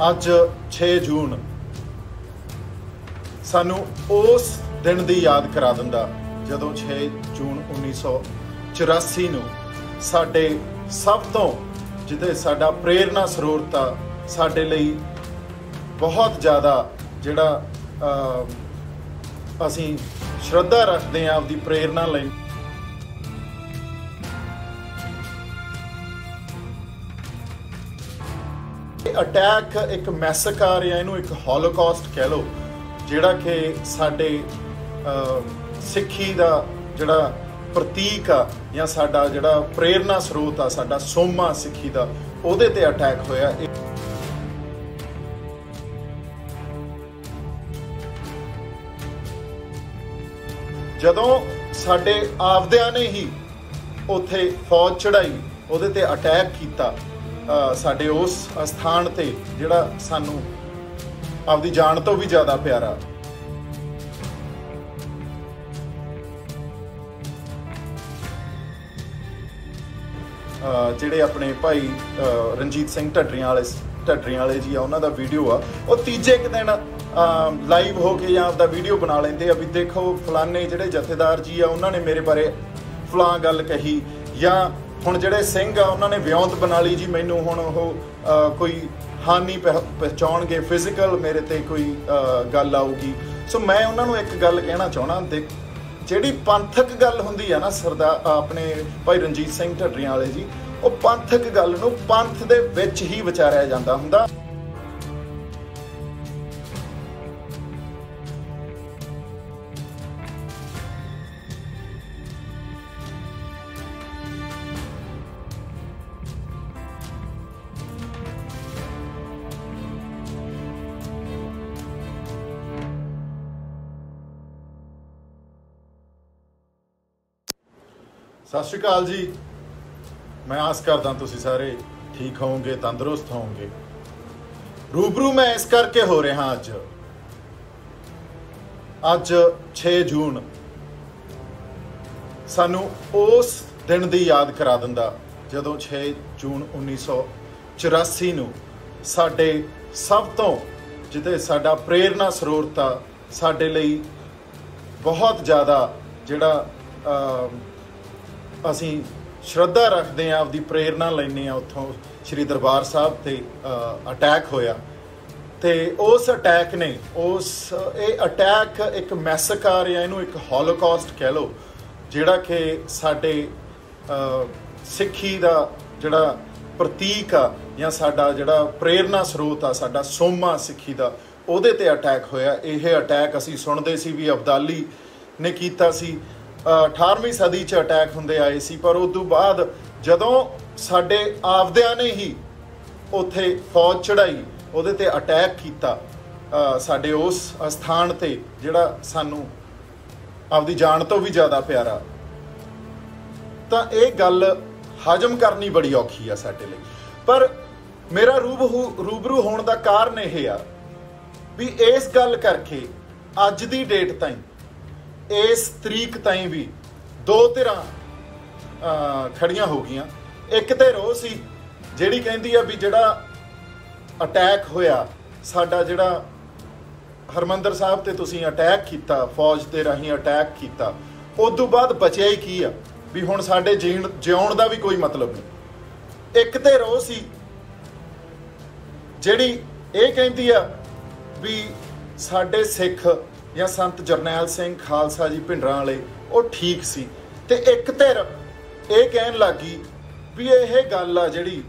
ਅੱਜ 6 ਜੂਨ ਸਾਨੂੰ ਉਸ ਦਿਨ ਦੀ ਯਾਦ ਕਰਾ ਦਿੰਦਾ ਜਦੋਂ 6 ਜੂਨ 1984 ਨੂੰ ਸਾਡੇ ਸਭ ਤੋਂ ਜਿੱਥੇ ਸਾਡਾ ਪ੍ਰੇਰਨਾ ਸਰੋਤ ਆ ਸਾਡੇ ਲਈ ਬਹੁਤ ਜ਼ਿਆਦਾ ਜਿਹੜਾ ਅਸੀਂ ਸ਼ਰਧਾ ਰੱਖਦੇ ਹਾਂ ਆਪਦੀ ਪ੍ਰੇਰਨਾ ਲਈ। ਅਟੈਕ ਇੱਕ ਮੈਸੇਕਰ ਜਾਂ ਇਹਨੂੰ ਇੱਕ ਹੋਲੋਕਾਸਟ ਕਹਿ ਲਓ, ਜਿਹੜਾ ਕਿ ਸਾਡੇ ਸਿੱਖੀ ਦਾ ਜਿਹੜਾ ਪ੍ਰਤੀਕ ਆ ਜਾਂ ਸਾਡਾ ਜਿਹੜਾ ਪ੍ਰੇਰਨਾ ਸਰੋਤ ਆ, ਸਾਡਾ ਸੋਮਾ ਸਿੱਖੀ ਦਾ, ਉਹਦੇ ਤੇ ਅਟੈਕ ਹੋਇਆ। ਜਦੋਂ ਸਾਡੇ ਆਪਦਿਆਂ ਨੇ ਹੀ ਉੱਥੇ ਫੌਜ ਚੜਾਈ, ਉਹਦੇ ਤੇ ਅਟੈਕ ਕੀਤਾ, ਸਾਡੇ ਉਸ ਸਥਾਨ ਤੇ ਜਿਹੜਾ ਸਾਨੂੰ ਆਪਦੀ ਜਾਨ ਤੋਂ ਵੀ ਜ਼ਿਆਦਾ ਪਿਆਰਾ। ਜਿਹੜੇ ਆਪਣੇ ਭਾਈ ਰਣਜੀਤ ਸਿੰਘ ਢੱਡਰੀਆਂ ਵਾਲੇ ਜੀ ਆ, ਉਹਨਾਂ ਦਾ ਵੀਡੀਓ ਆ, ਉਹ ਤੀਜੇ ਕੁ ਦਿਨ ਲਾਈਵ ਹੋ ਕੇ ਜਾਂ ਆਪਦਾ ਵੀਡੀਓ ਬਣਾ ਲੈਂਦੇ ਆ ਵੀ ਦੇਖੋ ਫਲਾਨੇ ਜਿਹੜੇ ਜਥੇਦਾਰ ਜੀ ਆ ਉਹਨਾਂ ਨੇ ਮੇਰੇ ਬਾਰੇ ਫਲਾਂ ਗੱਲ ਕਹੀ, ਜਾਂ ਹੁਣ ਜਿਹੜੇ ਸਿੰਘ ਆ ਉਹਨਾਂ ਨੇ ਵਿਉਂਤ ਬਣਾ ਲਈ ਜੀ, ਮੈਨੂੰ ਹੁਣ ਉਹ ਕੋਈ ਹਾਨੀ ਪਹੁੰਚਾਉਣਗੇ, ਫਿਜ਼ੀਕਲ ਮੇਰੇ ਤੇ ਕੋਈ ਗੱਲ ਆਊਗੀ। ਸੋ ਮੈਂ ਉਹਨਾਂ ਨੂੰ ਇੱਕ ਗੱਲ ਕਹਿਣਾ ਚਾਹੁੰਦਾ, ਜਿਹੜੀ ਪੰਥਕ ਗੱਲ ਹੁੰਦੀ ਆ ਨਾ ਸਰਦਾਰ ਆਪਣੇ ਭਾਈ ਰਣਜੀਤ ਸਿੰਘ ਢੱਡਰੀਆਂ ਵਾਲੇ ਜੀ, ਉਹ ਪੰਥਕ ਗੱਲ ਨੂੰ ਪੰਥ ਦੇ ਵਿੱਚ ਹੀ ਵਿਚਾਰਿਆ ਜਾਂਦਾ ਹੁੰਦਾ। ਸਤਿ ਸ਼੍ਰੀ ਅਕਾਲ ਜੀ। ਮੈਂ ਆਸ ਕਰਦਾ ਤੁਸੀਂ ਸਾਰੇ ਠੀਕ ਹੋਵੋਗੇ, ਤੰਦਰੁਸਤ ਹੋਵੋਗੇ। ਰੂਬਰੂ ਮੈਂ ਇਸ ਕਰਕੇ ਹੋ ਰਿਹਾ ਅੱਜ 6 ਜੂਨ ਸਾਨੂੰ ਉਸ ਦਿਨ ਦੀ ਯਾਦ ਕਰਾ ਦਿੰਦਾ ਜਦੋਂ 6 ਜੂਨ 1984 ਨੂੰ ਸਾਡੇ ਸਭ ਤੋਂ ਜਿੱਥੇ ਸਾਡਾ ਪ੍ਰੇਰਨਾ ਸਰੋਤ ਆ ਸਾਡੇ ਲਈ ਬਹੁਤ ਜ਼ਿਆਦਾ ਜਿਹੜਾ ਅਸੀਂ ਸ਼ਰਧਾ ਰੱਖਦੇ ਹਾਂ, ਆਪਦੀ ਪ੍ਰੇਰਨਾ ਲੈਂਦੇ ਹਾਂ, ਉੱਥੋਂ ਸ਼੍ਰੀ ਦਰਬਾਰ ਸਾਹਿਬ ਤੇ ਅਟੈਕ ਹੋਇਆ। ਤੇ ਉਸ ਅਟੈਕ ਨੇ ਇਹ ਅਟੈਕ ਇੱਕ ਮੈਸੇਕਰ ਜਾਂ ਇਹਨੂੰ ਇੱਕ ਹੋਲੋਕਾਸਟ ਕਹਿ ਲਓ, ਜਿਹੜਾ ਕਿ ਸਾਡੇ ਸਿੱਖੀ ਦਾ ਜਿਹੜਾ ਪ੍ਰਤੀਕ ਆ ਜਾਂ ਸਾਡਾ ਜਿਹੜਾ ਪ੍ਰੇਰਨਾ ਸਰੋਤ ਆ, ਸਾਡਾ ਸੋਮਾ ਸਿੱਖੀ ਦਾ, ਉਹਦੇ ਤੇ ਅਟੈਕ ਹੋਇਆ। ਇਹ ਅਟੈਕ ਅਸੀਂ ਸੁਣਦੇ ਸੀ ਵੀ ਅਬਦਾਲੀ ਨੇ ਕੀਤਾ ਸੀ, 18ਵੀਂ ਸਦੀ 'ਚ ਅਟੈਕ ਹੁੰਦੇ ਆਏ ਸੀ, ਪਰ ਉਸ ਤੋਂ ਬਾਅਦ ਜਦੋਂ ਸਾਡੇ ਆਪਦਿਆਂ ਨੇ ਹੀ ਉੱਥੇ ਫੌਜ ਚੜਾਈ, ਉਹਦੇ ਤੇ ਅਟੈਕ ਕੀਤਾ, ਸਾਡੇ ਉਸ ਸਥਾਨ ਤੇ ਜਿਹੜਾ ਸਾਨੂੰ ਆਪਦੀ ਜਾਨ ਤੋਂ ਵੀ ਜ਼ਿਆਦਾ ਪਿਆਰਾ, ਤਾਂ ਇਹ ਗੱਲ ਹਜਮ ਕਰਨੀ ਬੜੀ ਔਖੀ ਆ ਸਾਡੇ ਲਈ। ਪਰ ਮੇਰਾ ਰੂਬਰੂ ਹੋਣ ਦਾ ਕਾਰਨ ਇਹ ਆ ਵੀ ਇਸ ਗੱਲ ਕਰਕੇ ਅੱਜ ਦੀ ਡੇਟ ਤਾਈਂ, ਇਸ ਤਰੀਕ ਤਾਈਂ ਵੀ ਦੋ ਧਿਰਾਂ ਖੜੀਆਂ ਹੋ ਗਈਆਂ। ਇੱਕ ਧਿਰ ਉਹ ਸੀ ਜਿਹੜੀ ਕਹਿੰਦੀ ਆ ਵੀ ਜਿਹੜਾ ਅਟੈਕ ਹੋਇਆ, ਸਾਡਾ ਜਿਹੜਾ ਹਰਿਮੰਦਰ ਸਾਹਿਬ ਤੇ ਤੁਸੀਂ ਅਟੈਕ ਕੀਤਾ, ਫੌਜ ਦੇ ਰਾਹੀਂ ਅਟੈਕ ਕੀਤਾ, ਉਸ ਤੋਂ ਬਾਅਦ ਬਚਿਆ ਹੀ ਕੀ ਆ, ਵੀ ਹੁਣ ਸਾਡੇ ਜਿਉਣ ਦਾ ਵੀ ਕੋਈ ਮਤਲਬ ਨਹੀਂ। ਇੱਕ ਧਿਰ ਉਹ ਸੀ ਜਿਹੜੀ ਇਹ ਕਹਿੰਦੀ ਆ ਵੀ ਸਾਡੇ ਸਿੱਖ ਜਾਂ ਸੰਤ ਜਰਨੈਲ ਸਿੰਘ ਖਾਲਸਾ ਜੀ ਭਿੰਡਰਾਂ ਵਾਲੇ ਉਹ ਠੀਕ ਸੀ, ਤੇ ਇੱਕ ਧਿਰ ਇਹ ਕਹਿਣ ਲੱਗੀ ਵੀ ਇਹ ਗੱਲ ਆ ਜਿਹੜੀ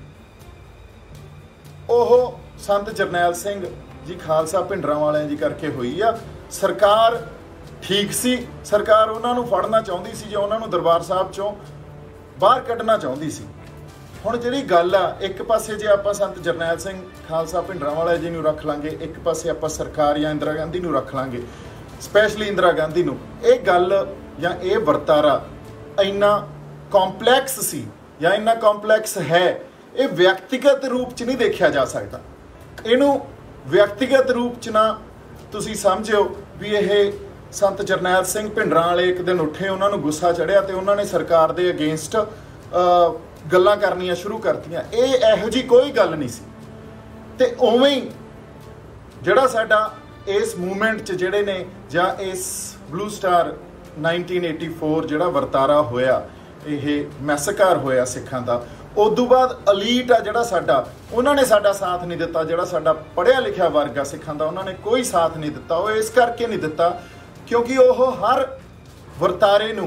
ਉਹ ਸੰਤ ਜਰਨੈਲ ਸਿੰਘ ਜੀ ਖਾਲਸਾ ਭਿੰਡਰਾਂ ਵਾਲਿਆਂ ਜੀ ਕਰਕੇ ਹੋਈ ਆ। ਸਰਕਾਰ ਠੀਕ ਸੀ, ਸਰਕਾਰ ਉਹਨਾਂ ਨੂੰ ਫੜਨਾ ਚਾਹੁੰਦੀ ਸੀ, ਜਾਂ ਉਹਨਾਂ ਨੂੰ ਦਰਬਾਰ ਸਾਹਿਬ ਚੋਂ ਬਾਹਰ ਕੱਢਣਾ ਚਾਹੁੰਦੀ ਸੀ। ਹੁਣ ਜਿਹੜੀ ਗੱਲ ਆ, ਇੱਕ ਪਾਸੇ ਜੇ ਆਪਾਂ ਸੰਤ ਜਰਨੈਲ ਸਿੰਘ ਖਾਲਸਾ ਭਿੰਡਰਾਂ ਵਾਲੇ ਜੀ ਨੂੰ ਰੱਖ ਲਾਂਗੇ, ਇੱਕ ਪਾਸੇ ਆਪਾਂ ਸਰਕਾਰ ਜਾਂ ਇੰਦਰਾ ਗਾਂਧੀ ਨੂੰ ਰੱਖ ਲਾਂਗੇ, ਸਪੈਸ਼ਲੀ ਇੰਦਰਾ ਗਾਂਧੀ ਨੂੰ। ਇਹ ਗੱਲ ਜਾਂ ਇਹ ਵਰਤਾਰਾ ਇੰਨਾ ਕੰਪਲੈਕਸ ਸੀ ਜਾਂ ਇੰਨਾ ਕੰਪਲੈਕਸ ਹੈ, ਇਹ ਵਿਅਕਤੀਗਤ ਰੂਪ 'ਚ ਨਹੀਂ ਦੇਖਿਆ ਜਾ ਸਕਦਾ। ਇਹਨੂੰ ਵਿਅਕਤੀਗਤ ਰੂਪ 'ਚ ਨਾ ਤੁਸੀਂ ਸਮਝਿਓ ਵੀ ਇਹ ਸੰਤ ਜਰਨੈਲ ਸਿੰਘ ਭਿੰਡਰਾਂ ਵਾਲੇ ਇੱਕ ਦਿਨ ਉੱਠੇ, ਉਹਨਾਂ ਨੂੰ ਗੁੱਸਾ ਚੜਿਆ ਤੇ ਉਹਨਾਂ ਨੇ ਸਰਕਾਰ ਦੇ ਅਗੇਂਸਟ ਗੱਲਾਂ ਕਰਨੀਆਂ ਸ਼ੁਰੂ ਕਰਤੀਆਂ। ਇਹ ਇਹੋ ਜਿਹੀ ਕੋਈ ਗੱਲ ਨਹੀਂ ਸੀ। ਤੇ ਉਵੇਂ ਹੀ ਜਿਹੜਾ ਸਾਡਾ ਇਸ ਮੂਵਮੈਂਟ 'ਚ ਜਿਹੜੇ ਨੇ ਜਾਂ ਇਸ ਬਲੂ ਸਟਾਰ 1984 ਜਿਹੜਾ ਵਰਤਾਰਾ ਹੋਇਆ, ਇਹ ਮੈਸੇਕਾਰ ਹੋਇਆ ਸਿੱਖਾਂ ਦਾ, ਉਦੋਂ ਬਾਅਦ ਅਲੀਟ ਆ ਜਿਹੜਾ ਸਾਡਾ, ਉਹਨਾਂ ਨੇ ਸਾਡਾ ਸਾਥ ਨਹੀਂ ਦਿੱਤਾ। ਜਿਹੜਾ ਸਾਡਾ ਪੜ੍ਹਿਆ ਲਿਖਿਆ ਵਰਗ ਆ ਸਿੱਖਾਂ ਦਾ, ਉਹਨਾਂ ਨੇ ਕੋਈ ਸਾਥ ਨਹੀਂ ਦਿੱਤਾ। ਉਹ ਇਸ ਕਰਕੇ ਨਹੀਂ ਦਿੱਤਾ ਕਿਉਂਕਿ ਉਹ ਹਰ ਵਰਤਾਰੇ ਨੂੰ,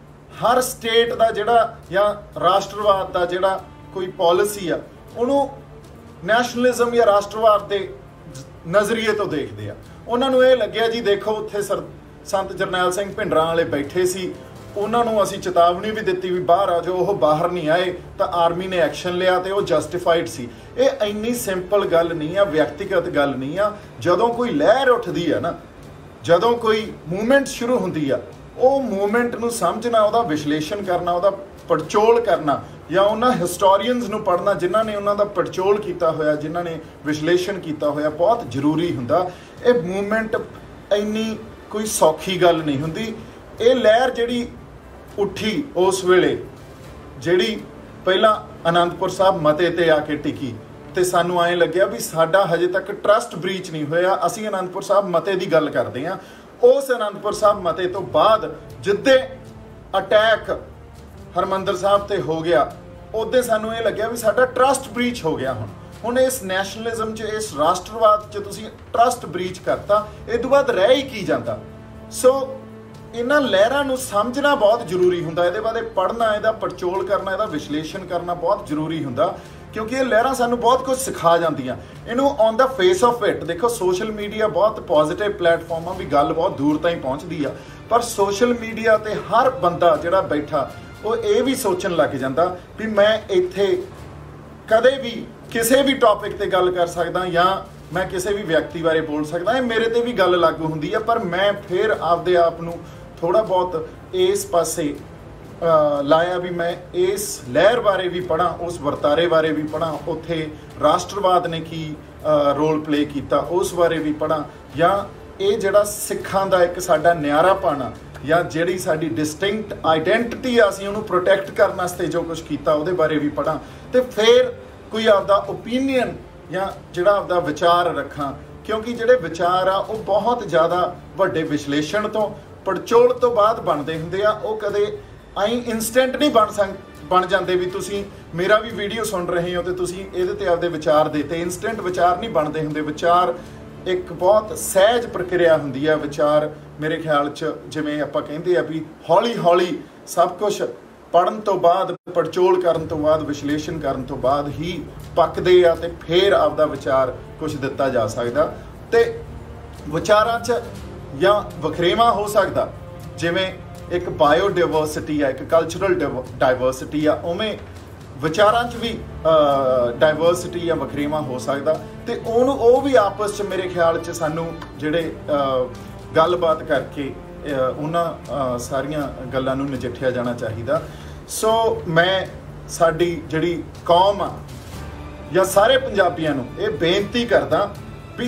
ਹਰ ਸਟੇਟ ਦਾ ਜਿਹੜਾ ਜਾਂ ਰਾਸ਼ਟਰਵਾਦ ਦਾ ਜਿਹੜਾ ਕੋਈ ਪਾਲਿਸੀ ਆ, ਉਹਨੂੰ ਨੈਸ਼ਨਲਿਜ਼ਮ ਜਾਂ ਰਾਸ਼ਟਰਵਾਦ ਦੇ ਨਜ਼ਰੀਏ ਤੋਂ ਦੇਖਦੇ ਆ। ਉਹਨਾਂ ਨੂੰ ਇਹ ਲੱਗਿਆ ਜੀ ਦੇਖੋ ਉੱਥੇ ਸੰਤ ਜਰਨੈਲ ਸਿੰਘ ਭਿੰਡਰਾਂ ਵਾਲੇ ਬੈਠੇ ਸੀ, ਉਹਨਾਂ ਨੂੰ ਅਸੀਂ ਚੇਤਾਵਨੀ ਵੀ ਦਿੱਤੀ ਵੀ ਬਾਹਰ ਆ ਜਾਓ, ਉਹ ਬਾਹਰ ਨਹੀਂ ਆਏ ਤਾਂ ਆਰਮੀ ਨੇ ਐਕਸ਼ਨ ਲਿਆ ਤੇ ਉਹ ਜਸਟੀਫਾਈਡ ਸੀ। ਇਹ ਇੰਨੀ ਸਿੰਪਲ ਗੱਲ ਨਹੀਂ ਆ, ਵਿਅਕਤੀਗਤ ਗੱਲ ਨਹੀਂ ਆ। ਜਦੋਂ ਕੋਈ ਲਹਿਰ ਉੱਠਦੀ ਆ ਨਾ, ਜਦੋਂ ਕੋਈ ਮੂਵਮੈਂਟ ਸ਼ੁਰੂ ਹੁੰਦੀ ਆ, ਉਹ ਮੂਵਮੈਂਟ ਨੂੰ ਸਮਝਣਾ, ਉਹਦਾ ਵਿਸ਼ਲੇਸ਼ਣ ਕਰਨਾ, ਉਹਦਾ ਪੜਚੋਲ ਕਰਨਾ, ਜਾਂ ਉਹਨਾਂ ਹਿਸਟੋਰੀਅਨਸ ਨੂੰ ਪੜ੍ਹਨਾ ਜਿਨ੍ਹਾਂ ਨੇ ਉਹਨਾਂ ਦਾ ਪੜਚੋਲ ਕੀਤਾ ਹੋਇਆ, ਜਿਨ੍ਹਾਂ ਨੇ ਵਿਸ਼ਲੇਸ਼ਣ ਕੀਤਾ ਹੋਇਆ, ਬਹੁਤ ਜ਼ਰੂਰੀ ਹੁੰਦਾ। ਇਹ ਮੂਵਮੈਂਟ ਇੰਨੀ ਕੋਈ ਸੌਖੀ ਗੱਲ ਨਹੀਂ ਹੁੰਦੀ। ਇਹ ਲਹਿਰ ਜਿਹੜੀ ਉੱਠੀ ਉਸ ਵੇਲੇ, ਜਿਹੜੀ ਪਹਿਲਾਂ ਅਨੰਦਪੁਰ ਸਾਹਿਬ ਮਤੇ ਤੇ ਆ ਕੇ ਟਿਕੀ, ਤੇ ਸਾਨੂੰ ਐਂ ਲੱਗਿਆ ਵੀ ਸਾਡਾ ਹਜੇ ਤੱਕ ਟਰਸਟ ਬ੍ਰੀਚ ਨਹੀਂ ਹੋਇਆ, ਅਸੀਂ ਅਨੰਦਪੁਰ ਸਾਹਿਬ ਮਤੇ ਦੀ ਗੱਲ ਕਰਦੇ ਹਾਂ। ਉਸ ਅਨੰਦਪੁਰ ਸਾਹਿਬ ਮਤੇ ਤੋਂ ਬਾਅਦ ਜਿੱਦੇ ਅਟੈਕ ਹਰਿਮੰਦਰ ਸਾਹਿਬ ਤੇ ਹੋ ਗਿਆ, ਉਹਦੇ ਸਾਨੂੰ ਇਹ ਲੱਗਿਆ ਵੀ ਸਾਡਾ ਟਰਸਟ ਬ੍ਰੀਚ ਹੋ ਗਿਆ। ਹੁਣ ਇਸ ਨੈਸ਼ਨਲਿਜ਼ਮ 'ਚ, ਇਸ ਰਾਸ਼ਟਰਵਾਦ 'ਚ ਤੁਸੀਂ ਟਰਸਟ ਬ੍ਰੀਚ ਕਰਤਾ, ਇਹ ਤੋਂ ਬਾਅਦ ਰਹਿ ਹੀ ਕੀ ਜਾਂਦਾ। ਸੋ ਇਹਨਾਂ ਲਹਿਰਾਂ ਨੂੰ ਸਮਝਣਾ ਬਹੁਤ ਜ਼ਰੂਰੀ ਹੁੰਦਾ, ਇਹਦੇ ਬਾਰੇ ਪੜ੍ਹਨਾ, ਇਹਦਾ ਪੜਚੋਲ ਕਰਨਾ, ਇਹਦਾ ਵਿਸ਼ਲੇਸ਼ਣ ਕਰਨਾ ਬਹੁਤ ਜ਼ਰੂਰੀ ਹੁੰਦਾ, ਕਿਉਂਕਿ ਇਹ ਲਹਿਰਾਂ ਸਾਨੂੰ ਬਹੁਤ ਕੁਝ ਸਿਖਾ ਜਾਂਦੀਆਂ। ਇਹਨੂੰ on the face of it ਦੇਖੋ, ਸੋਸ਼ਲ ਮੀਡੀਆ ਬਹੁਤ ਪੋਜ਼ਿਟਿਵ ਪਲੇਟਫਾਰਮ ਆ, ਵੀ ਗੱਲ ਬਹੁਤ ਦੂਰ ਤਾਈਂ ਪਹੁੰਚਦੀ ਆ, ਪਰ ਸੋਸ਼ਲ ਮੀਡੀਆ ਤੇ ਹਰ ਬੰਦਾ ਜਿਹੜਾ ਬੈਠਾ, ਉਹ ਇਹ ਵੀ ਸੋਚਣ ਲੱਗ ਜਾਂਦਾ ਵੀ ਮੈਂ ਇੱਥੇ ਕਦੇ ਵੀ ਕਿਸੇ ਵੀ ਟੌਪਿਕ ਤੇ ਗੱਲ ਕਰ ਸਕਦਾ, ਜਾਂ ਮੈਂ ਕਿਸੇ ਵੀ ਵਿਅਕਤੀ ਬਾਰੇ ਬੋਲ ਸਕਦਾ, ਇਹ ਮੇਰੇ ਤੇ ਵੀ ਗੱਲ ਲਾਗੂ ਹੁੰਦੀ ਆ। ਪਰ ਮੈਂ ਫਿਰ ਆਪਦੇ ਆਪ ਨੂੰ ਥੋੜ੍ਹਾ ਬਹੁਤ ਇਸ ਪਾਸੇ ਲਾਇਆ ਵੀ ਮੈਂ ਇਸ ਲਹਿਰ ਬਾਰੇ ਵੀ ਪੜ੍ਹਾਂ, ਉਸ ਵਰਤਾਰੇ ਬਾਰੇ ਵੀ ਪੜ੍ਹਾਂ, ਉੱਥੇ ਰਾਸ਼ਟਰਵਾਦ ਨੇ ਕੀ ਰੋਲ ਪਲੇ ਕੀਤਾ ਉਸ ਬਾਰੇ ਵੀ ਪੜ੍ਹਾਂ, ਜਾਂ ਇਹ ਜਿਹੜਾ ਸਿੱਖਾਂ ਦਾ ਇੱਕ ਸਾਡਾ ਨਿਆਰਾਪਣ ਆ, ਜਾਂ ਜਿਹੜੀ ਸਾਡੀ ਡਿਸਟਿੰਕਟ ਆਈਡੈਂਟਿਟੀ ਆ, ਅਸੀਂ ਉਹਨੂੰ ਪ੍ਰੋਟੈਕਟ ਕਰਨ ਵਾਸਤੇ ਜੋ ਕੁਝ ਕੀਤਾ ਉਹਦੇ ਬਾਰੇ ਵੀ ਪੜ੍ਹਾਂ, ਤੇ ਫਿਰ ਕੋਈ ਆਪਦਾ ਓਪੀਨੀਅਨ ਜਾਂ ਜਿਹੜਾ ਆਪਦਾ ਵਿਚਾਰ ਰੱਖਾਂ। ਕਿਉਂਕਿ ਜਿਹੜੇ ਵਿਚਾਰ ਆ ਉਹ ਬਹੁਤ ਜ਼ਿਆਦਾ ਵੱਡੇ ਵਿਸ਼ਲੇਸ਼ਣ ਤੋਂ, ਪੜਚੋਲ ਤੋਂ ਬਾਅਦ ਬਣਦੇ ਹੁੰਦੇ ਆ। ਉਹ ਕਦੇ ਆਈ ਇਨਸਟੈਂਟ ਨਹੀਂ ਬਣ ਜਾਂਦੇ ਵੀ ਤੁਸੀਂ ਮੇਰਾ ਵੀ ਵੀਡੀਓ ਸੁਣ ਰਹੇ ਹੋ ਤੇ ਤੁਸੀਂ ਇਹਦੇ ਤੇ ਆਪਦੇ ਵਿਚਾਰ ਦੇਤੇ। ਇਨਸਟੈਂਟ ਵਿਚਾਰ ਨਹੀਂ ਬਣਦੇ ਹੁੰਦੇ। ਵਿਚਾਰ ਇੱਕ ਬਹੁਤ ਸਹਿਜ ਪ੍ਰਕਿਰਿਆ ਹੁੰਦੀ ਆ। ਵਿਚਾਰ ਮੇਰੇ ਖਿਆਲ 'ਚ ਜਿਵੇਂ ਆਪਾਂ ਕਹਿੰਦੇ ਆ ਵੀ ਹੌਲੀ ਹੌਲੀ ਸਭ ਕੁਝ ਪੜ੍ਹਨ ਤੋਂ ਬਾਅਦ, ਪੜਚੋਲ ਕਰਨ ਤੋਂ ਬਾਅਦ, ਵਿਸ਼ਲੇਸ਼ਣ ਕਰਨ ਤੋਂ ਬਾਅਦ ਹੀ ਪੱਕਦੇ ਆ, ਤੇ ਫਿਰ ਆਪਦਾ ਵਿਚਾਰ ਕੁਝ ਦਿੱਤਾ ਜਾ ਸਕਦਾ। ਤੇ ਵਿਚਾਰਾਂ 'ਚ ਜਾਂ ਵਖਰੇਵਾਂ ਹੋ ਸਕਦਾ, ਜਿਵੇਂ ਇੱਕ ਬਾਇਓਡਾਇਵਰਸਿਟੀ ਆ, ਇੱਕ ਕਲਚਰਲ ਡਾਇਵਰਸਿਟੀ ਆ, ਉਵੇਂ ਵਿਚਾਰਾਂ 'ਚ ਵੀ ਡਾਇਵਰਸਿਟੀ ਜਾਂ ਵਖਰੇਵਾਂ ਹੋ ਸਕਦਾ। ਤੇ ਉਹਨੂੰ ਉਹ ਵੀ ਆਪਸ 'ਚ ਮੇਰੇ ਖਿਆਲ 'ਚ ਸਾਨੂੰ ਜਿਹੜੇ ਗੱਲਬਾਤ ਕਰਕੇ ਉਹਨਾਂ ਸਾਰੀਆਂ ਗੱਲਾਂ ਨੂੰ ਨਜਿੱਠਿਆ ਜਾਣਾ ਚਾਹੀਦਾ। ਸੋ ਮੈਂ ਸਾਡੀ ਜਿਹੜੀ ਕੌਮ ਆ ਜਾਂ ਸਾਰੇ ਪੰਜਾਬੀਆਂ ਨੂੰ ਇਹ ਬੇਨਤੀ ਕਰਦਾ ਵੀ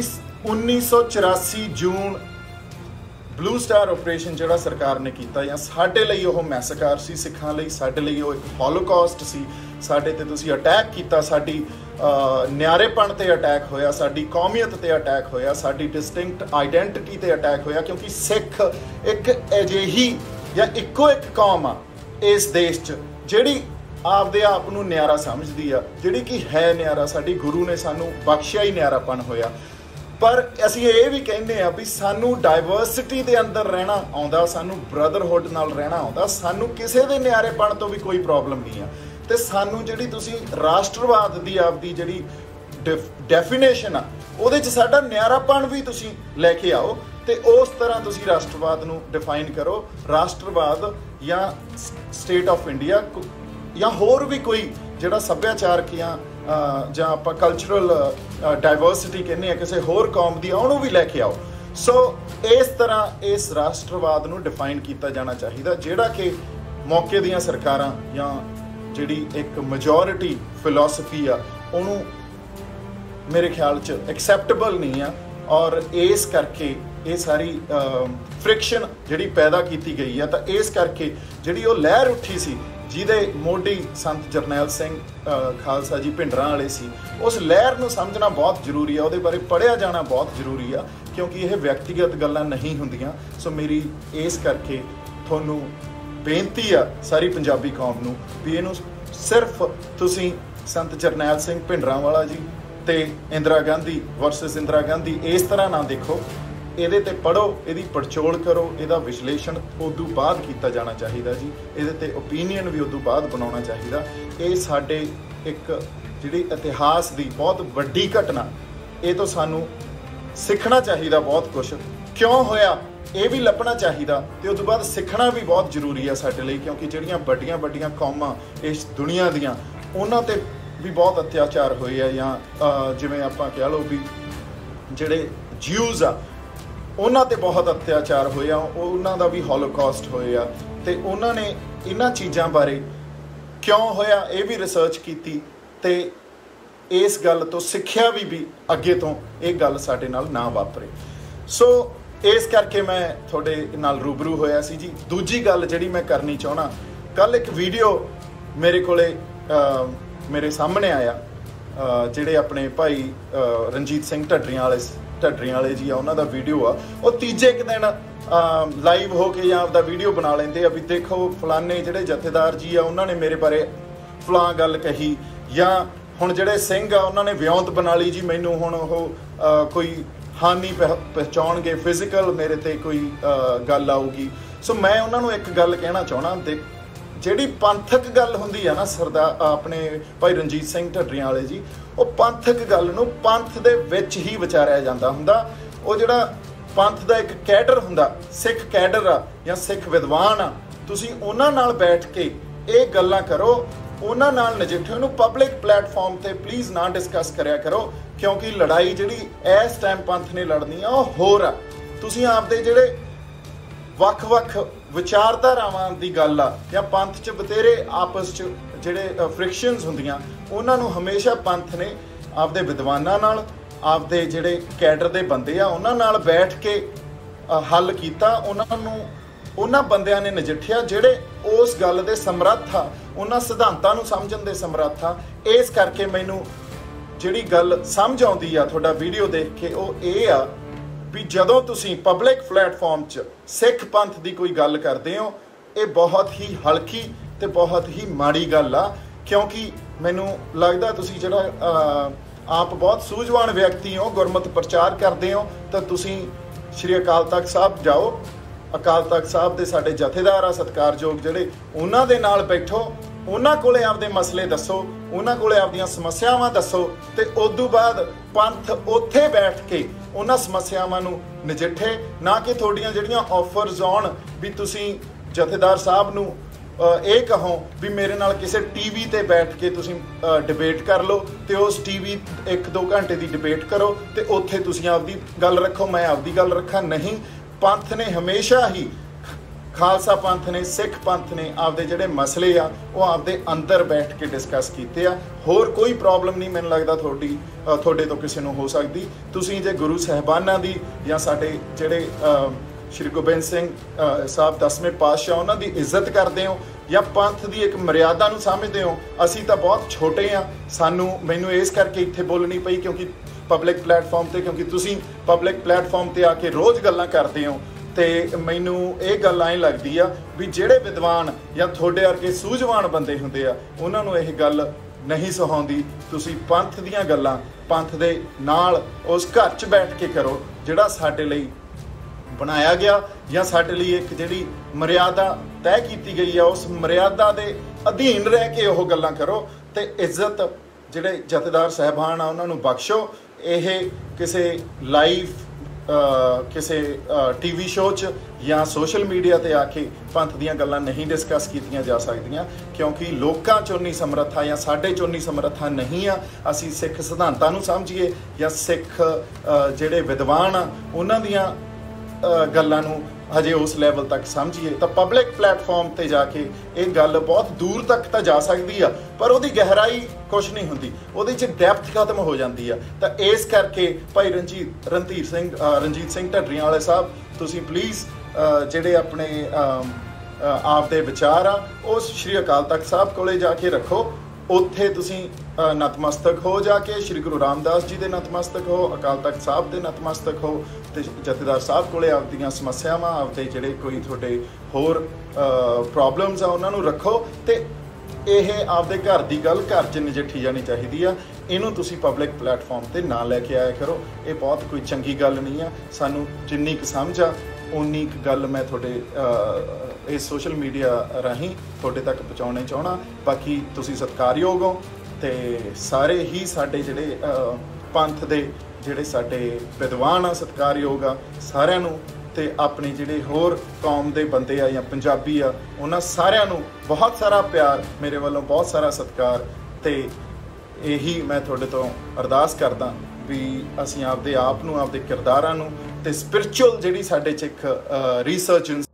1984 ਜੂਨ ਬਲੂ ਸਟਾਰ ਆਪਰੇਸ਼ਨ ਜਿਹੜਾ ਸਰਕਾਰ ਨੇ ਕੀਤਾ, ਜਾਂ ਸਾਡੇ ਲਈ ਉਹ ਮੈਸੇਕਾਰ ਸੀ, ਸਿੱਖਾਂ ਲਈ ਸਾਡੇ ਲਈ ਉਹ ਇੱਕ ਹੌਲੋਕਾਸਟ ਸੀ। ਸਾਡੇ ਤੇ ਤੁਸੀਂ ਅਟੈਕ ਕੀਤਾ, ਸਾਡੀ ਨਿਆਰੇਪਣ ਤੇ ਅਟੈਕ ਹੋਇਆ, ਸਾਡੀ ਕੌਮੀਅਤ ਤੇ ਅਟੈਕ ਹੋਇਆ, ਸਾਡੀ ਡਿਸਟਿੰਕਟ ਆਈਡੈਂਟਿਟੀ ਤੇ ਅਟੈਕ ਹੋਇਆ। ਕਿਉਂਕਿ ਸਿੱਖ ਇੱਕ ਅਜਿਹੀ ਜਾਂ ਇੱਕੋ ਇੱਕ ਕੌਮ ਆ ਇਸ ਦੇਸ਼ 'ਚ ਜਿਹੜੀ ਆਪਦੇ ਆਪ ਨੂੰ ਨਿਆਰਾ ਸਮਝਦੀ ਆ, ਜਿਹੜੀ ਕਿ ਹੈ ਨਿਆਰਾ। ਸਾਡੀ ਗੁਰੂ ਨੇ ਸਾਨੂੰ ਬਖਸ਼ਿਆ ਹੀ ਨਿਆਰਾਪਣ ਹੋਇਆ। ਪਰ ਅਸੀਂ ਇਹ ਵੀ ਕਹਿੰਦੇ ਆ ਵੀ ਸਾਨੂੰ ਡਾਇਵਰਸਿਟੀ ਦੇ ਅੰਦਰ ਰਹਿਣਾ ਆਉਂਦਾ, ਸਾਨੂੰ ਬ੍ਰਦਰਹੁੱਡ ਨਾਲ ਰਹਿਣਾ ਆਉਂਦਾ, ਸਾਨੂੰ ਕਿਸੇ ਦੇ ਨਿਆਰੇਪਣ ਤੋਂ ਵੀ ਕੋਈ ਪ੍ਰੋਬਲਮ ਨਹੀਂ ਆ। ਤੇ ਸਾਨੂੰ ਜਿਹੜੀ ਤੁਸੀਂ ਰਾਸ਼ਟਰਵਾਦ ਦੀ ਆਪਦੀ ਜਿਹੜੀ ਡੈਫੀਨੇਸ਼ਨ ਆ, ਉਹਦੇ 'ਚ ਸਾਡਾ ਨਿਆਰਾਪਣ ਵੀ ਤੁਸੀਂ ਲੈ ਕੇ ਆਓ, ਤੇ ਉਸ ਤਰ੍ਹਾਂ ਤੁਸੀਂ ਰਾਸ਼ਟਰਵਾਦ ਨੂੰ ਡਿਫਾਈਨ ਕਰੋ। ਰਾਸ਼ਟਰਵਾਦ ਜਾਂ ਸਟੇਟ ਆਫ ਇੰਡੀਆ ਜਾਂ ਹੋਰ ਵੀ ਕੋਈ ਜਿਹੜਾ ਸੱਭਿਆਚਾਰਕ ਜਾਂ ਆਪਾਂ ਕਲਚਰਲ ਡਾਇਵਰਸਿਟੀ ਕਹਿੰਦੇ ਆ ਕਿਸੇ ਹੋਰ ਕੌਮ ਦੀ, ਉਹਨੂੰ ਵੀ ਲੈ ਕੇ ਆਓ। ਸੋ ਇਸ ਤਰ੍ਹਾਂ ਇਸ ਰਾਸ਼ਟਰਵਾਦ ਨੂੰ ਡਿਫਾਈਨ ਕੀਤਾ ਜਾਣਾ ਚਾਹੀਦਾ, ਜਿਹੜਾ ਕਿ ਮੌਕੇ ਦੀਆਂ ਸਰਕਾਰਾਂ ਜਾਂ ਜਿਹੜੀ ਇੱਕ ਮੈਜੋਰਿਟੀ ਫਿਲਾਸਫੀ ਆ, ਉਹਨੂੰ ਮੇਰੇ ਖਿਆਲ 'ਚ ਐਕਸੈਪਟੇਬਲ ਨਹੀਂ ਆ। ਔਰ ਇਸ ਕਰਕੇ ਇਹ ਸਾਰੀ ਫ੍ਰਿਕਸ਼ਨ ਜਿਹੜੀ ਪੈਦਾ ਕੀਤੀ ਗਈ ਆ, ਤਾਂ ਇਸ ਕਰਕੇ ਜਿਹੜੀ ਉਹ ਲਹਿਰ ਉੱਠੀ ਸੀ ਜਿਹਦੇ ਮੋਢੀ ਸੰਤ ਜਰਨੈਲ ਸਿੰਘ ਖਾਲਸਾ ਜੀ ਭਿੰਡਰਾਂ ਵਾਲੇ ਸੀ, ਉਸ ਲਹਿਰ ਨੂੰ ਸਮਝਣਾ ਬਹੁਤ ਜ਼ਰੂਰੀ ਆ, ਉਹਦੇ ਬਾਰੇ ਪੜ੍ਹਿਆ ਜਾਣਾ ਬਹੁਤ ਜ਼ਰੂਰੀ ਆ, ਕਿਉਂਕਿ ਇਹ ਵਿਅਕਤੀਗਤ ਗੱਲਾਂ ਨਹੀਂ ਹੁੰਦੀਆਂ। ਸੋ ਮੇਰੀ ਇਸ ਕਰਕੇ ਤੁਹਾਨੂੰ ਬੇਨਤੀ ਆ ਸਾਰੀ ਪੰਜਾਬੀ ਕੌਮ ਨੂੰ ਵੀ ਇਹਨੂੰ ਸਿਰਫ ਤੁਸੀਂ ਸੰਤ ਜਰਨੈਲ ਸਿੰਘ ਭਿੰਡਰਾਂਵਾਲਾ ਜੀ ਤੇ ਇੰਦਰਾ ਗਾਂਧੀ ਵਰਸਸ ਇੰਦਰਾ ਗਾਂਧੀ ਇਸ ਤਰ੍ਹਾਂ ਨਾ ਦੇਖੋ, ਇਹਦੇ ਤੇ ਪੜ੍ਹੋ, ਇਹਦੀ ਪੜਚੋਲ ਕਰੋ, ਇਹਦਾ ਵਿਸ਼ਲੇਸ਼ਣ ਉਦੋਂ ਬਾਅਦ ਕੀਤਾ ਜਾਣਾ ਚਾਹੀਦਾ ਜੀ, ਇਹਦੇ ਤੇ ਓਪੀਨੀਅਨ ਵੀ ਉਦੋਂ ਬਾਅਦ ਬਣਾਉਣਾ ਚਾਹੀਦਾ। ਇਹ ਸਾਡੇ ਇੱਕ ਜਿਹੜੀ ਇਤਿਹਾਸ ਦੀ ਬਹੁਤ ਵੱਡੀ ਘਟਨਾ, ਇਹ ਤੋਂ ਸਾਨੂੰ ਸਿੱਖਣਾ ਚਾਹੀਦਾ ਬਹੁਤ ਕੁਛ, ਕਿਉਂ ਹੋਇਆ ਇਹ ਵੀ ਲੱਭਣਾ ਚਾਹੀਦਾ, ਤੇ ਉਸ ਤੋਂ ਬਾਅਦ ਸਿੱਖਣਾ ਵੀ ਬਹੁਤ ਜ਼ਰੂਰੀ ਆ ਸਾਡੇ ਲਈ, ਕਿਉਂਕਿ ਜਿਹੜੀਆਂ ਵੱਡੀਆਂ ਵੱਡੀਆਂ ਕੌਮਾਂ ਇਸ ਦੁਨੀਆ ਦੀਆਂ, ਉਹਨਾਂ ਤੇ ਵੀ ਬਹੁਤ ਅਤਿਆਚਾਰ ਹੋਏ ਆ, ਜਾਂ ਜਿਵੇਂ ਆਪਾਂ ਕਹਿ ਲਓ ਵੀ ਜਿਹੜੇ ਜਿਊਜ਼ ਆ ਉਹਨਾਂ ਤੇ ਬਹੁਤ ਅਤਿਆਚਾਰ ਹੋਏ ਆ, ਉਹਨਾਂ ਦਾ ਵੀ ਹੋਲੋਕਾਸਟ ਹੋਏ ਆ, ਤੇ ਉਹਨਾਂ ਨੇ ਇਹਨਾਂ ਚੀਜ਼ਾਂ ਬਾਰੇ ਕਿਉਂ ਹੋਇਆ ਇਹ ਵੀ ਰਿਸਰਚ ਕੀਤੀ, ਤੇ ਇਸ ਗੱਲ ਤੋਂ ਸਿੱਖਿਆ ਵੀ ਅੱਗੇ ਤੋਂ ਇਹ ਗੱਲ ਸਾਡੇ ਨਾਲ ਨਾ ਵਾਪਰੇ। ਸੋ ਇਸ ਕਰਕੇ ਮੈਂ ਤੁਹਾਡੇ ਨਾਲ ਰੂਬਰੂ ਹੋਇਆ ਸੀ ਜੀ। ਦੂਜੀ ਗੱਲ ਜਿਹੜੀ ਮੈਂ ਕਰਨੀ ਚਾਹਣਾ, ਕੱਲ ਇੱਕ ਵੀਡੀਓ ਮੇਰੇ ਕੋਲੇ ਮੇਰੇ ਸਾਹਮਣੇ ਆਇਆ, ਜਿਹੜੇ ਆਪਣੇ ਭਾਈ ਰਣਜੀਤ ਸਿੰਘ ਢੱਡਰੀਆਂ ਵਾਲੇ ਜੀ ਆ, ਉਹਨਾਂ ਦਾ ਵੀਡੀਓ ਆ। ਉਹ ਤੀਜੇ ਕੁ ਦਿਨ ਲਾਈਵ ਹੋ ਕੇ ਜਾਂ ਆਪਦਾ ਵੀਡੀਓ ਬਣਾ ਲੈਂਦੇ ਆ ਵੀ ਦੇਖੋ ਫਲਾਨੇ ਜਿਹੜੇ ਜਥੇਦਾਰ ਜੀ ਆ ਉਹਨਾਂ ਨੇ ਮੇਰੇ ਬਾਰੇ ਫਲਾਂ ਗੱਲ ਕਹੀ, ਜਾਂ ਹੁਣ ਜਿਹੜੇ ਸਿੰਘ ਆ ਉਹਨਾਂ ਨੇ ਵਿਉਂਤ ਬਣਾ ਲਈ ਜੀ, ਮੈਨੂੰ ਹੁਣ ਉਹ ਕੋਈ ਹਾਨੀ ਪਹੁੰਚਾਉਣਗੇ, ਫਿਜ਼ੀਕਲ ਮੇਰੇ ਤੇ ਕੋਈ ਗੱਲ ਆਊਗੀ। ਸੋ ਮੈਂ ਉਹਨਾਂ ਨੂੰ ਇੱਕ ਗੱਲ ਕਹਿਣਾ ਚਾਹਣਾ, ਤੇ ਜਿਹੜੀ ਪੰਥਕ ਗੱਲ ਹੁੰਦੀ ਆ ਨਾ ਸਰਦਾਰ ਆਪਣੇ ਭਾਈ ਰਣਜੀਤ ਸਿੰਘ ਢੱਡਰੀਆਂ ਵਾਲੇ ਜੀ, ਉਹ ਪੰਥਕ ਗੱਲ ਨੂੰ ਪੰਥ ਦੇ ਵਿੱਚ ਹੀ ਵਿਚਾਰਿਆ ਜਾਂਦਾ ਹੁੰਦਾ। ਉਹ ਜਿਹੜਾ ਪੰਥ ਦਾ ਇੱਕ ਕੈਡਰ ਹੁੰਦਾ, ਸਿੱਖ ਕੈਡਰ ਆ ਜਾਂ ਸਿੱਖ ਵਿਦਵਾਨ ਆ, ਤੁਸੀਂ ਉਹਨਾਂ ਨਾਲ ਬੈਠ ਕੇ ਇਹ ਗੱਲਾਂ ਕਰੋ, ਉਹਨਾਂ ਨਾਲ ਨਜਿੱਠੋ। ਇਹਨੂੰ ਪਬਲਿਕ ਪਲੇਟਫਾਰਮ ਤੇ ਪਲੀਜ਼ ਨਾ ਡਿਸਕਸ ਕਰਿਆ ਕਰੋ, ਕਿਉਂਕਿ ਲੜਾਈ ਜਿਹੜੀ ਇਸ ਟਾਈਮ ਪੰਥ ਨੇ ਲੜਨੀ ਆ ਉਹ ਹੋਰ ਆ। ਤੁਸੀਂ ਆਪਦੇ ਜਿਹੜੇ ਵੱਖ-ਵੱਖ ਵਿਚਾਰਧਾਰਾਵਾਂ ਦੀ ਗੱਲ ਆ, ਜਾਂ ਪੰਥ 'ਚ ਬਥੇਰੇ ਆਪਸ 'ਚ ਜਿਹੜੇ ਫ੍ਰਿਕਸ਼ਨਸ ਹੁੰਦੀਆਂ, ਉਹਨਾਂ ਨੂੰ ਹਮੇਸ਼ਾ ਪੰਥ ਨੇ ਆਪਦੇ ਵਿਦਵਾਨਾਂ ਨਾਲ, ਆਪਦੇ ਜਿਹੜੇ ਕੈਡਰ ਦੇ ਬੰਦੇ ਆ ਉਹਨਾਂ ਨਾਲ ਬੈਠ ਕੇ ਹੱਲ ਕੀਤਾ। ਉਹਨਾਂ ਬੰਦਿਆਂ ਨੇ ਨਜਿੱਠਿਆ ਜਿਹੜੇ ਉਸ ਗੱਲ ਦੇ ਸਮਰੱਥ ਆ, ਉਹਨਾਂ ਸਿਧਾਂਤਾਂ ਨੂੰ ਸਮਝਣ ਦੇ ਸਮਰੱਥ ਆ। ਇਸ ਕਰਕੇ ਮੈਨੂੰ ਜਿਹੜੀ ਗੱਲ ਸਮਝ ਆਉਂਦੀ ਆ ਤੁਹਾਡਾ ਵੀਡੀਓ ਦੇਖ ਕੇ, ਉਹ ਇਹ ਆ ਵੀ ਜਦੋਂ ਤੁਸੀਂ ਪਬਲਿਕ ਪਲੇਟਫਾਰਮ 'ਚ ਸਿੱਖ ਪੰਥ ਦੀ ਕੋਈ ਗੱਲ ਕਰਦੇ ਹੋ, ਇਹ ਬਹੁਤ ਹੀ ਹਲਕੀ ਤੇ ਬਹੁਤ ਹੀ ਮਾੜੀ ਗੱਲ ਆ। ਕਿਉਂਕਿ ਮੈਨੂੰ ਲੱਗਦਾ ਤੁਸੀਂ ਜਿਹੜਾ ਆਪ ਬਹੁਤ ਸੂਝਵਾਨ ਵਿਅਕਤੀ ਹੋ, ਗੁਰਮਤਿ ਪ੍ਰਚਾਰ ਕਰਦੇ ਹੋ, ਤਾਂ ਤੁਸੀਂ ਸ਼੍ਰੀ ਅਕਾਲ ਤਖਤ ਸਾਹਿਬ ਜਾਓ, ਅਕਾਲ ਤਖਤ ਸਾਹਿਬ ਦੇ ਸਾਡੇ ਜਥੇਦਾਰ ਆ ਸਤਿਕਾਰਯੋਗ ਜਿਹੜੇ, ਉਹਨਾਂ ਦੇ ਨਾਲ ਬੈਠੋ, ਉਹਨਾਂ ਕੋਲੇ ਆਪਦੇ ਮਸਲੇ ਦੱਸੋ, ਉਹਨਾਂ ਕੋਲੇ ਆਪਦੀਆਂ ਸਮੱਸਿਆਵਾਂ ਦੱਸੋ, ਤੇ ਉਦੋਂ ਬਾਅਦ ਪੰਥ ਉੱਥੇ ਬੈਠ ਕੇ ਉਹਨਾਂ ਸਮੱਸਿਆਵਾਂ ਨੂੰ ਨਜਿੱਠੇ। ਨਾ ਕਿ ਤੁਹਾਡੀਆਂ ਜਿਹੜੀਆਂ ਆਫਰਸ ਆਉਣ ਵੀ ਤੁਸੀਂ ਜਥੇਦਾਰ ਸਾਹਿਬ ਨੂੰ ਇਹ ਕਹੋ ਵੀ ਮੇਰੇ ਨਾਲ ਕਿਸੇ ਟੀਵੀ ਤੇ ਬੈਠ ਕੇ ਤੁਸੀਂ ਡਿਬੇਟ ਕਰ ਲਓ, ਤੇ ਉਸ ਟੀਵੀ 1-2 ਘੰਟੇ ਦੀ ਡਿਬੇਟ ਕਰੋ ਤੇ ਉੱਥੇ ਤੁਸੀਂ ਆਪਦੀ ਗੱਲ ਰੱਖੋ, ਮੈਂ ਆਪਦੀ ਗੱਲ ਰੱਖਾਂ। ਨਹੀਂ, ਪੰਥ ਨੇ ਹਮੇਸ਼ਾ ਹੀ, ਖਾਲਸਾ ਪੰਥ ਨੇ, ਸਿੱਖ ਪੰਥ ਨੇ ਆਪਦੇ ਜਿਹੜੇ ਮਸਲੇ ਆ ਉਹ ਆਪਦੇ ਅੰਦਰ ਬੈਠ ਕੇ ਡਿਸਕਸ ਕੀਤੇ ਆ। ਹੋਰ ਕੋਈ ਪ੍ਰੋਬਲਮ ਨਹੀਂ ਮੈਨੂੰ ਲੱਗਦਾ ਤੁਹਾਡੇ ਤੋਂ ਕਿਸੇ ਨੂੰ ਹੋ ਸਕਦੀ। ਤੁਸੀਂ ਜੇ ਗੁਰੂ ਸਾਹਿਬਾਨਾਂ ਦੀ ਜਾਂ ਸਾਡੇ ਜਿਹੜੇ ਸ਼੍ਰੀ ਗੋਬਿੰਦ ਸਿੰਘ ਸਾਹਿਬ 10ਵੇਂ ਪਾਤਸ਼ਾਹ ਉਹਨਾਂ ਦੀ ਇੱਜ਼ਤ ਕਰਦੇ ਹੋ, ਜਾਂ ਪੰਥ ਦੀ ਇੱਕ ਮਰਿਆਦਾ ਨੂੰ ਸਮਝਦੇ ਹੋ, ਅਸੀਂ ਤਾਂ ਬਹੁਤ ਛੋਟੇ ਆ। ਮੈਨੂੰ ਇਸ ਕਰਕੇ ਇੱਥੇ ਬੋਲਣੀ ਪਈ ਕਿਉਂਕਿ ਪਬਲਿਕ ਪਲੇਟਫਾਰਮ ਤੇ, ਕਿਉਂਕਿ ਤੁਸੀਂ ਪਬਲਿਕ ਪਲੇਟਫਾਰਮ ਤੇ ਆ ਕੇ ਰੋਜ਼ ਗੱਲਾਂ ਕਰਦੇ ਹੋ, ਤੇ ਮੈਨੂੰ ਇਹ ਗੱਲ ਐਂ ਲੱਗਦੀ ਆ ਵੀ ਜਿਹੜੇ ਵਿਦਵਾਨ ਜਾਂ ਤੁਹਾਡੇ ਵਰਗੇ ਸੂਝਵਾਨ ਬੰਦੇ ਹੁੰਦੇ ਆ, ਉਹਨਾਂ ਨੂੰ ਇਹ ਗੱਲ ਨਹੀਂ ਸੁਹਾਉਂਦੀ। ਤੁਸੀਂ ਪੰਥ ਦੀਆਂ ਗੱਲਾਂ ਪੰਥ ਦੇ ਨਾਲ ਉਸ ਘਰ 'ਚ ਬੈਠ ਕੇ ਕਰੋ ਜਿਹੜਾ ਸਾਡੇ ਲਈ ਬਣਾਇਆ ਗਿਆ, ਜਾਂ ਸਾਡੇ ਲਈ ਇੱਕ ਜਿਹੜੀ ਮਰਿਆਦਾ ਤੈਅ ਕੀਤੀ ਗਈ ਆ, ਉਸ ਮਰਿਆਦਾ ਦੇ ਅਧੀਨ ਰਹਿ ਕੇ ਉਹ ਗੱਲਾਂ ਕਰੋ। ਤੇ ਇੱਜ਼ਤ ਜਿਹੜੇ ਜਥੇਦਾਰ ਸਾਹਿਬਾਨ ਆ ਉਹਨਾਂ ਨੂੰ ਬਖਸ਼ੋ। ਇਹ ਕਿਸੇ ਲਾਈਵ ਕਿਸੇ ਟੀਵੀ ਸ਼ੋਅ 'ਚ ਜਾਂ ਸੋਸ਼ਲ ਮੀਡੀਆ ਤੇ ਆ ਕੇ ਪੰਥ ਦੀਆਂ ਗੱਲਾਂ ਨਹੀਂ ਡਿਸਕਸ ਕੀਤੀਆਂ ਜਾ ਸਕਦੀਆਂ, ਕਿਉਂਕਿ ਲੋਕਾਂ 'ਚ ਉਨੀ ਸਮਰੱਥਾ ਜਾਂ ਸਾਡੇ 'ਚ ਉਨੀ ਸਮਰੱਥਾ ਨਹੀਂ ਆ। ਅਸੀਂ ਸਿੱਖ ਸਿਧਾਂਤਾਂ ਨੂੰ ਸਮਝੀਏ ਜਾਂ ਸਿੱਖ ਜਿਹੜੇ ਵਿਦਵਾਨ ਆ ਉਹਨਾਂ ਦੀਆਂ ਗੱਲਾਂ ਨੂੰ ਹਜੇ ਉਸ ਲੈਵਲ ਤੱਕ ਸਮਝੀਏ, ਤਾਂ ਪਬਲਿਕ ਪਲੇਟਫਾਰਮ ਤੇ ਜਾ ਕੇ ਇਹ ਗੱਲ ਬਹੁਤ ਦੂਰ ਤੱਕ ਤਾਂ ਜਾ ਸਕਦੀ ਆ, ਪਰ ਉਹਦੀ ਗਹਿਰਾਈ ਕੁਛ ਨਹੀਂ ਹੁੰਦੀ, ਉਹਦੇ 'ਚ ਡੈਪਥ ਖਤਮ ਹੋ ਜਾਂਦੀ ਆ। ਤਾਂ ਇਸ ਕਰਕੇ ਭਾਈ ਰਣਜੀਤ ਸਿੰਘ ਢੱਡਰੀਆਂ ਵਾਲੇ ਸਾਹਿਬ, ਤੁਸੀਂ ਪਲੀਜ਼ ਜਿਹੜੇ ਆਪਣੇ ਆਪਦੇ ਵਿਚਾਰ ਆ ਉਹ ਸ਼੍ਰੀ ਅਕਾਲ ਤਖਤ ਸਾਹਿਬ ਕੋਲੇ ਜਾ ਕੇ ਰੱਖੋ। ਉੱਥੇ ਤੁਸੀਂ ਨਤਮਸਤਕ ਹੋ, ਜਾ ਕੇ ਸ਼੍ਰੀ ਗੁਰੂ ਰਾਮਦਾਸ ਜੀ ਦੇ ਨਤਮਸਤਕ ਹੋ, ਅਕਾਲ ਤਖਤ ਸਾਹਿਬ ਦੇ ਨਤਮਸਤਕ ਹੋ, ਤੇ ਜਥੇਦਾਰ ਸਾਹਿਬ ਕੋਲੇ ਆਪਦੀਆਂ ਸਮੱਸਿਆਵਾਂ, ਆਪਦੇ ਜਿਹੜੇ ਕੋਈ ਤੁਹਾਡੇ ਹੋਰ ਪ੍ਰੋਬਲਮਸ ਆ ਉਹਨਾਂ ਨੂੰ ਰੱਖੋ। ਤੇ ਇਹ ਆਪਦੇ ਘਰ ਦੀ ਗੱਲ ਘਰ 'ਚ ਨਜਿੱਠੀ ਜਾਣੀ ਚਾਹੀਦੀ ਆ। ਇਹਨੂੰ ਤੁਸੀਂ ਪਬਲਿਕ ਪਲੇਟਫਾਰਮ ਤੇ ਨਾ ਲੈ ਕੇ ਆਇਆ ਕਰੋ। ਇਹ ਬਹੁਤ ਕੋਈ ਚੰਗੀ ਗੱਲ ਨਹੀਂ ਆ। ਸਾਨੂੰ ਜਿੰਨੀ ਕੁ ਸਮਝ ਆ ਉਨੀ ਕੁ ਗੱਲ ਮੈਂ ਤੁਹਾਡੇ ਇਸ ਸੋਸ਼ਲ ਮੀਡੀਆ ਰਾਹੀਂ ਤੁਹਾਡੇ ਤੱਕ ਪਹੁੰਚਾਉਣਾ ਚਾਹਣਾ। ਬਾਕੀ ਤੁਸੀਂ ਸਤਿਕਾਰਯੋਗ ਹੋ, ਤੇ ਸਾਰੇ ਹੀ ਸਾਡੇ ਜਿਹੜੇ ਪੰਥ ਦੇ ਜਿਹੜੇ ਸਾਡੇ ਵਿਦਵਾਨ ਆ ਸਤਿਕਾਰਯੋਗ ਆ ਸਾਰਿਆਂ ਨੂੰ, ਤੇ ਆਪਣੇ ਜਿਹੜੇ ਹੋਰ ਕੌਮ ਦੇ ਬੰਦੇ ਆ ਜਾਂ ਪੰਜਾਬੀ ਆ ਉਹਨਾਂ ਸਾਰਿਆਂ ਨੂੰ ਬਹੁਤ ਸਾਰਾ ਪਿਆਰ, ਮੇਰੇ ਵੱਲੋਂ ਬਹੁਤ ਸਾਰਾ ਸਤਿਕਾਰ। ਤੇ ਇਹੀ ਮੈਂ ਤੁਹਾਡੇ ਤੋਂ ਅਰਦਾਸ ਕਰਦਾ ਵੀ ਅਸੀਂ ਆਪਦੇ ਆਪ ਨੂੰ, ਆਪਦੇ ਕਿਰਦਾਰਾਂ ਨੂੰ, ਤੇ ਸਪਿਰਚੁਅਲ ਜਿਹੜੀ ਸਾਡੇ 'ਚ ਇੱਕ ਰੀਸਰਜੈਂਸ